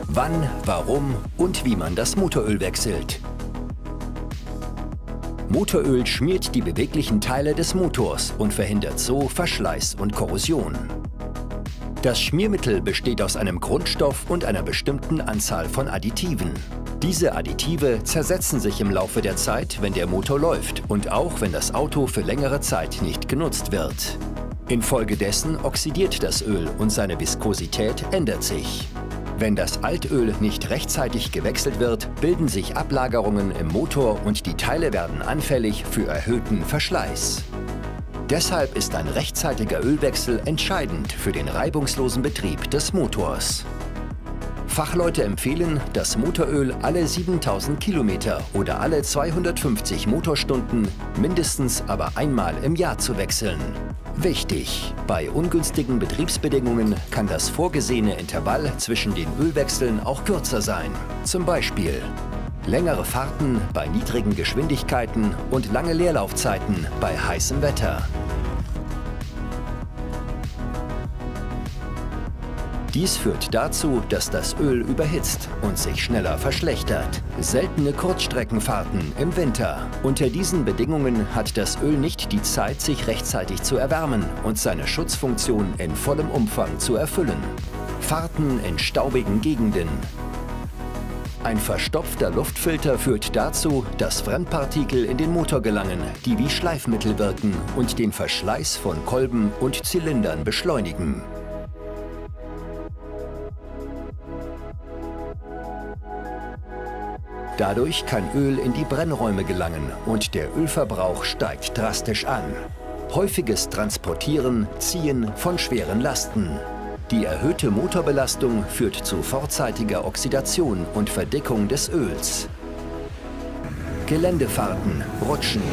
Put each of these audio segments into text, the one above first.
Wann, warum und wie man das Motoröl wechselt. Motoröl schmiert die beweglichen Teile des Motors und verhindert so Verschleiß und Korrosion. Das Schmiermittel besteht aus einem Grundstoff und einer bestimmten Anzahl von Additiven. Diese Additive zersetzen sich im Laufe der Zeit, wenn der Motor läuft und auch wenn das Auto für längere Zeit nicht genutzt wird. Infolgedessen oxidiert das Öl und seine Viskosität ändert sich. Wenn das Altöl nicht rechtzeitig gewechselt wird, bilden sich Ablagerungen im Motor und die Teile werden anfällig für erhöhten Verschleiß. Deshalb ist ein rechtzeitiger Ölwechsel entscheidend für den reibungslosen Betrieb des Motors. Fachleute empfehlen, das Motoröl alle 7000 Kilometer oder alle 250 Motorstunden, mindestens aber einmal im Jahr zu wechseln. Wichtig: Bei ungünstigen Betriebsbedingungen kann das vorgesehene Intervall zwischen den Ölwechseln auch kürzer sein. Zum Beispiel längere Fahrten bei niedrigen Geschwindigkeiten und lange Leerlaufzeiten bei heißem Wetter. Dies führt dazu, dass das Öl überhitzt und sich schneller verschlechtert. Seltene Kurzstreckenfahrten im Winter. Unter diesen Bedingungen hat das Öl nicht die Zeit, sich rechtzeitig zu erwärmen und seine Schutzfunktion in vollem Umfang zu erfüllen. Fahrten in staubigen Gegenden. Ein verstopfter Luftfilter führt dazu, dass Fremdpartikel in den Motor gelangen, die wie Schleifmittel wirken und den Verschleiß von Kolben und Zylindern beschleunigen. Dadurch kann Öl in die Brennräume gelangen und der Ölverbrauch steigt drastisch an. Häufiges Transportieren, Ziehen von schweren Lasten. Die erhöhte Motorbelastung führt zu vorzeitiger Oxidation und Verdickung des Öls. Geländefahrten, Rutschen.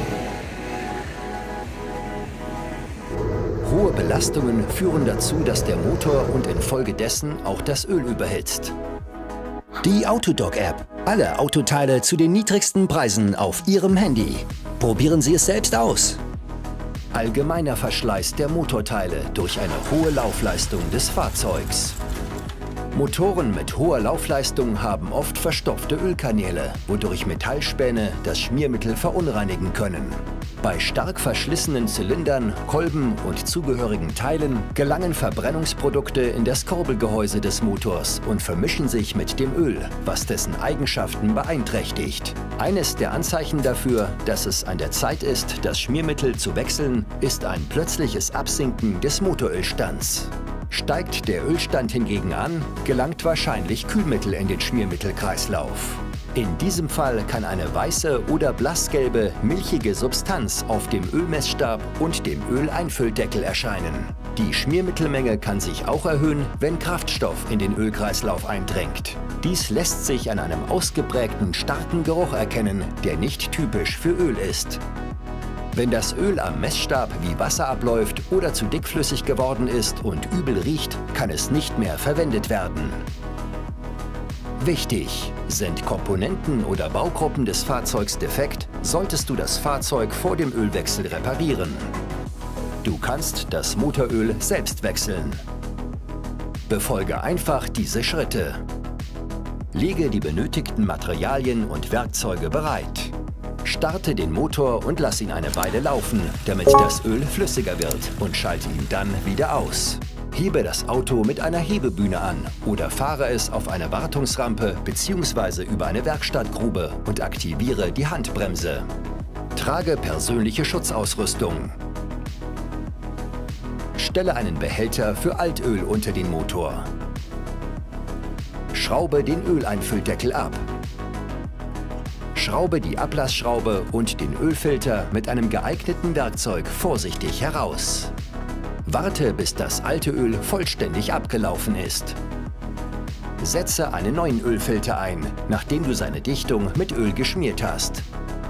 Hohe Belastungen führen dazu, dass der Motor und infolgedessen auch das Öl überhitzt. Die Autodoc-App. Alle Autoteile zu den niedrigsten Preisen auf Ihrem Handy. Probieren Sie es selbst aus. Allgemeiner Verschleiß der Motorteile durch eine hohe Laufleistung des Fahrzeugs. Motoren mit hoher Laufleistung haben oft verstopfte Ölkanäle, wodurch Metallspäne das Schmiermittel verunreinigen können. Bei stark verschlissenen Zylindern, Kolben und zugehörigen Teilen gelangen Verbrennungsprodukte in das Kurbelgehäuse des Motors und vermischen sich mit dem Öl, was dessen Eigenschaften beeinträchtigt. Eines der Anzeichen dafür, dass es an der Zeit ist, das Schmiermittel zu wechseln, ist ein plötzliches Absinken des Motorölstands. Steigt der Ölstand hingegen an, gelangt wahrscheinlich Kühlmittel in den Schmiermittelkreislauf. In diesem Fall kann eine weiße oder blassgelbe, milchige Substanz auf dem Ölmessstab und dem Öleinfülldeckel erscheinen. Die Schmiermittelmenge kann sich auch erhöhen, wenn Kraftstoff in den Ölkreislauf eindringt. Dies lässt sich an einem ausgeprägten, starken Geruch erkennen, der nicht typisch für Öl ist. Wenn das Öl am Messstab wie Wasser abläuft oder zu dickflüssig geworden ist und übel riecht, kann es nicht mehr verwendet werden. Wichtig: Sind Komponenten oder Baugruppen des Fahrzeugs defekt, solltest du das Fahrzeug vor dem Ölwechsel reparieren. Du kannst das Motoröl selbst wechseln. Befolge einfach diese Schritte. Lege die benötigten Materialien und Werkzeuge bereit. Starte den Motor und lass ihn eine Weile laufen, damit das Öl flüssiger wird, und schalte ihn dann wieder aus. Hebe das Auto mit einer Hebebühne an oder fahre es auf eine Wartungsrampe bzw. über eine Werkstattgrube und aktiviere die Handbremse. Trage persönliche Schutzausrüstung. Stelle einen Behälter für Altöl unter den Motor. Schraube den Öleinfülldeckel ab. Schraube die Ablassschraube und den Ölfilter mit einem geeigneten Werkzeug vorsichtig heraus. Warte, bis das alte Öl vollständig abgelaufen ist. Setze einen neuen Ölfilter ein, nachdem du seine Dichtung mit Öl geschmiert hast.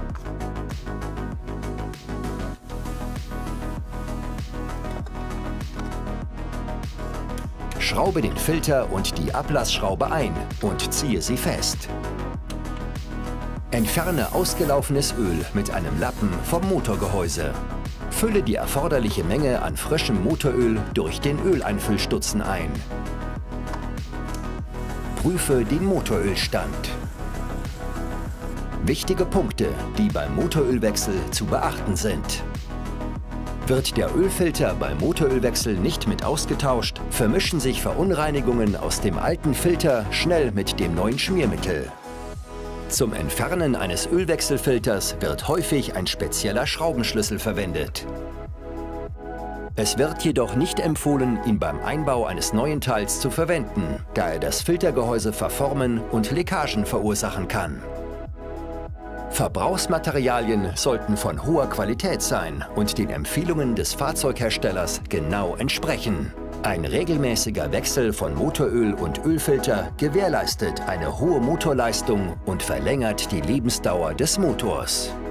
Schraube den Filter und die Ablassschraube ein und ziehe sie fest. Entferne ausgelaufenes Öl mit einem Lappen vom Motorgehäuse. Fülle die erforderliche Menge an frischem Motoröl durch den Öleinfüllstutzen ein. Prüfe den Motorölstand. Wichtige Punkte, die beim Motorölwechsel zu beachten sind. Wird der Ölfilter beim Motorölwechsel nicht mit ausgetauscht, vermischen sich Verunreinigungen aus dem alten Filter schnell mit dem neuen Schmiermittel. Zum Entfernen eines Ölwechselfilters wird häufig ein spezieller Schraubenschlüssel verwendet. Es wird jedoch nicht empfohlen, ihn beim Einbau eines neuen Teils zu verwenden, da er das Filtergehäuse verformen und Leckagen verursachen kann. Verbrauchsmaterialien sollten von hoher Qualität sein und den Empfehlungen des Fahrzeugherstellers genau entsprechen. Ein regelmäßiger Wechsel von Motoröl und Ölfilter gewährleistet eine hohe Motorleistung und verlängert die Lebensdauer des Motors.